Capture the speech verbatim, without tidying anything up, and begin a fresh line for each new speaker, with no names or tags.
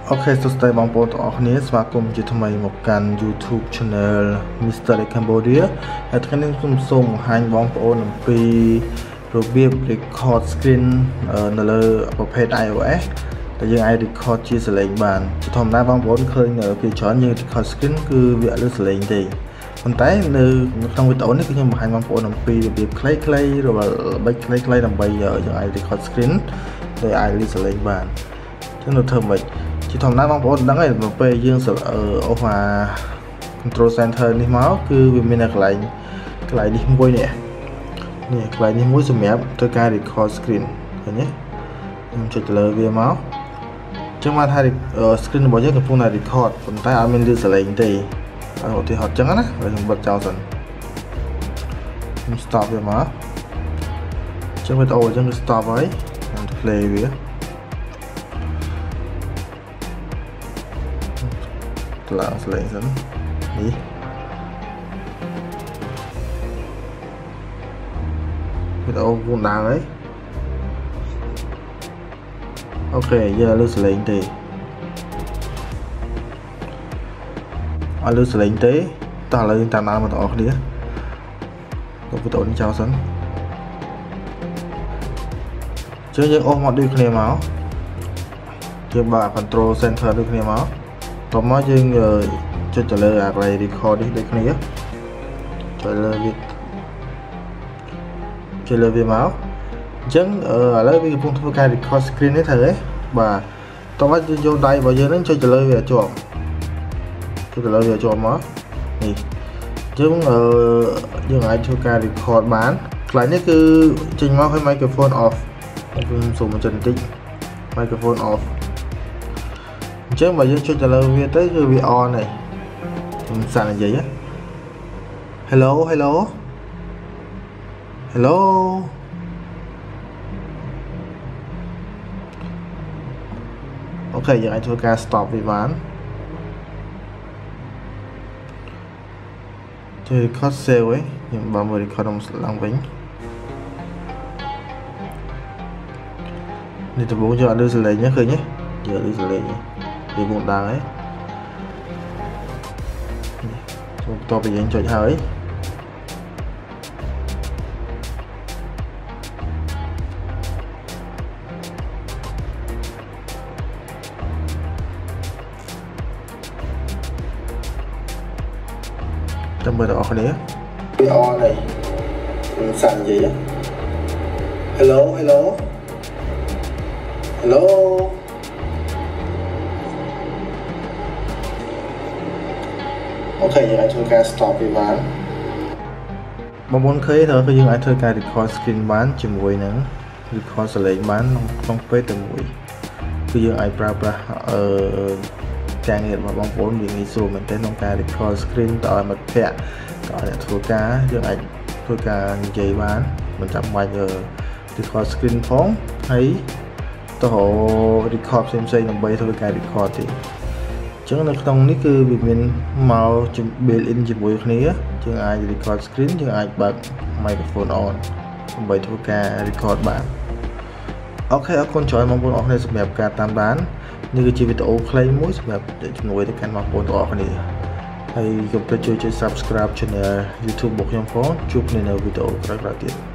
Ok, so stay bang po to akhni swakum je thamai mok kan YouTube channel Mister Cambodia ហើយថ្ងៃនេះខ្ញុំសូមបង្ហាញបងប្អូនអំពីរបៀប record screen នៅលើប្រភេទ iOS ដែលយើងអាច record ជាសលេងបានជាធម្មតាបងប្អូនឃើញពីច្រើនយើង record screen គឺវាអត់លើសលេងទេប៉ុន្តែនៅក្នុងវីដេអូនេះខ្ញុំបង្ហាញបងប្អូនអំពីរបៀបខ្លីៗរបស់ល្បិចខ្លីៗដើម្បីយើងអាច record screen ដោយអាចលើសលេងបានចឹងនៅធ្វើម៉េចជាធម្មតាបងប្អូនដឹងហើយពេលយើងអូសអា control center នេះមកគឺវាមានកន្លែងកន្លែងនេះមួយនេះនេះកន្លែងនេះមួយសម្រាប់ធ្វើការ record screen ឃើញទេខ្ញុំចុចទៅលើវាមកចឹងមកថា screen របស់យើងកំពុងតែ record ប៉ុន្តែអត់មានលឺសលេងទេឧទាហរណ៍ចឹងណាហើយខ្ញុំបិទចោលសិនខ្ញុំ stop វាមកចឹងវីដេអូចឹងគឺ stop ហើយខ្ញុំ play វាឡើងសលេងសិននេះវីដេអូពូនដើរហើយអូខេយើងលើសលេងទេអត់លើសលេងទេតោះឥឡូវយើងតាមដានមកទាំងអស់គ្នាទៅវីដេអូនេះចោលសិនជើយើងអូសមកដូចគ្នាមកយើងបើ control center ដូចគ្នាមកតោះមកយើងចុចទៅលើអាកន្លែង record នេះដូចគ្នាចុចលើវាចុចលើវាមកអញ្ចឹងឥឡូវវាកំពុងធ្វើការ record screen នេះត្រូវទេបាទតោះមកយើងយកដៃរបស់យើងនឹងចុចទៅលើវាជាប់ចុចទៅលើវាជាប់មកនេះអញ្ចឹងយើងអាចធ្វើការ record បានកន្លែងនេះគឺចេញមកឲ្យ microphone off ខ្ញុំសូមបញ្ជាក់បន្តិច microphone offអញ្ចឹងបើយើងចុចទៅលើវាទៅគឺវា on ហើយខ្ញុំសាកនិយាយ Hello Hello Hello អូខេយើងអាចធ្វើការ stop វាបានជួយ record save វិញខ្ញុំបើមើល record ឡើងវិញនេះដំបូងយើងអត់លើសលេងទេឃើញទេយើងលើសលេងវាមុនដើរហើយចូលបន្ទាប់ពីយើងចុចហើយចាំមើលដល់អស់គ្នាវាអនហើយខ្ញុំសាកនិយាយ Hello Hello Helloអូខេយើងអាចធ្វើការ stop វាបានបងប្អូនឃើញថាគឺយើងអាចធ្វើការ record screen បានជាមួយនឹង record សលេងបានក្នុងពេលតែមួយគឺយើងអាចប្រើប្រាស់អឺការងាររបស់បងប្អូនវាងាយស្រួលមែនទែនក្នុងការ record screen ទៅឲ្យមិត្តភ័ក្តិទៅឲ្យអ្នកធ្វើការយើងអាចធ្វើការនិយាយបានមិនចាំបាច់ record screen ផងហើយទៅ record ផ្សេងៗដើម្បីធ្វើការ record ទេចឹងនៅក្នុងនេះគឺវាមានមក built in ជាមួយគ្នាយើងអាច record screen យើងអាចបើក microphone on ដើម្បីធ្វើការ record បានអូខេអរគុណច្រើនបងប្អូនអរគុណសម្រាប់ការតាមដាននេះគឺជាវីដេអូខ្លីមួយសម្រាប់ជំនួយទៅកាន់បងប្អូនទាំងអស់គ្នាហើយកុំភ្លេចជួយ subscribe channel YouTube របស់ខ្ញុំផងជួបគ្នានៅវីដេអូក្រោយៗទៀត